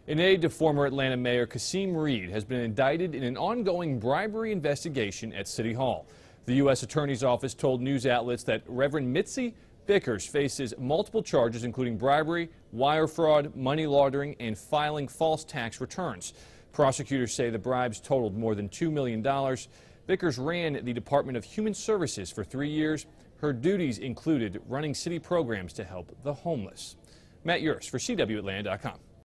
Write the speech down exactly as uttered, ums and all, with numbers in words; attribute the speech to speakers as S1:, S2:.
S1: An aide to former Atlanta Mayor Kasim Reed has been indicted in an ongoing bribery investigation at City Hall. The U S Attorney's Office told news outlets that Reverend Mitzi Vickers faces multiple charges, including bribery, wire fraud, money laundering, and filing false tax returns. Prosecutors say the bribes totaled more than two million dollars. Vickers ran the Department of Human Services for three years. Her duties included running city programs to help the homeless. Matt Yurus for C W Atlanta dot com.